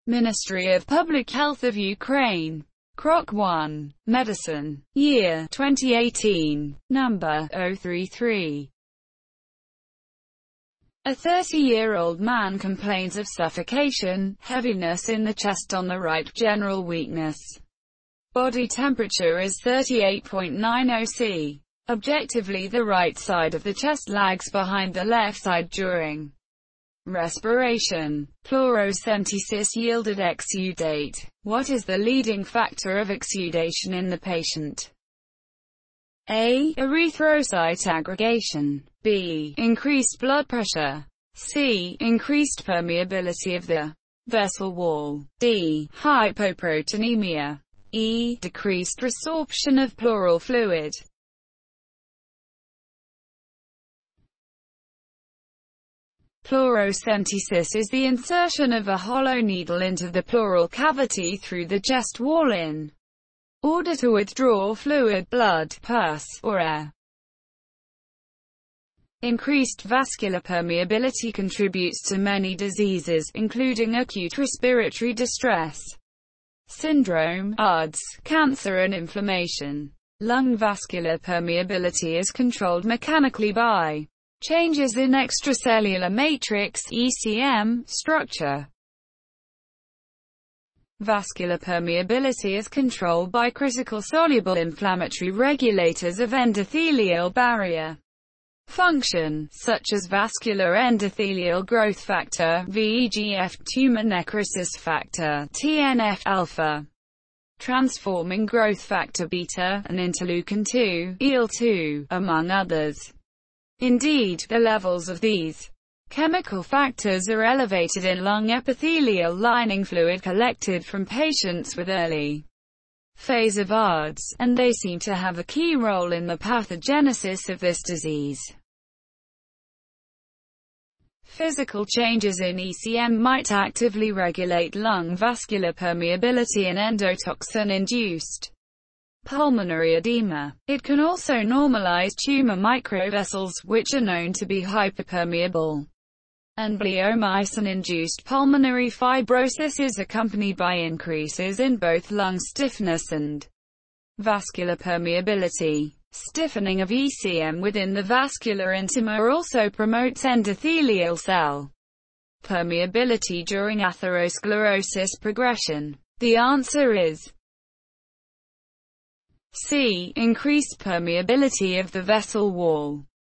Ministry of Public Health of Ukraine. Krok 1. Medicine. Year 2018. Number 033. A 30-year-old man complains of suffocation, heaviness in the chest on the right, general weakness. Body temperature is 38.90 C. Objectively, the right side of the chest lags behind the left side during respiration. Pleurocentesis yielded exudate. What is the leading factor of exudation in the patient? A. Erythrocyte aggregation. B. Increased blood pressure. C. Increased permeability of the vessel wall. D. Hypoproteinemia. E. Decreased resorption of pleural fluid. Pleurocentesis is the insertion of a hollow needle into the pleural cavity through the chest wall in order to withdraw fluid, blood, pus, or air. Increased vascular permeability contributes to many diseases, including acute respiratory distress syndrome, ARDS, cancer and inflammation. Lung vascular permeability is controlled mechanically by changes in extracellular matrix (ECM) structure. Vascular permeability is controlled by critical soluble inflammatory regulators of endothelial barrier function, such as vascular endothelial growth factor (VEGF), tumor necrosis factor (TNF-alpha), transforming growth factor beta, and interleukin-2 (IL-2), among others. Indeed, the levels of these chemical factors are elevated in lung epithelial lining fluid collected from patients with early phase of ARDS, and they seem to have a key role in the pathogenesis of this disease. Physical changes in ECM might actively regulate lung vascular permeability and endotoxin-induced pulmonary edema. It can also normalize tumor microvessels, which are known to be hyperpermeable. And bleomycin-induced pulmonary fibrosis is accompanied by increases in both lung stiffness and vascular permeability. Stiffening of ECM within the vascular intima also promotes endothelial cell permeability during atherosclerosis progression. The answer is C. Increased permeability of the vessel wall.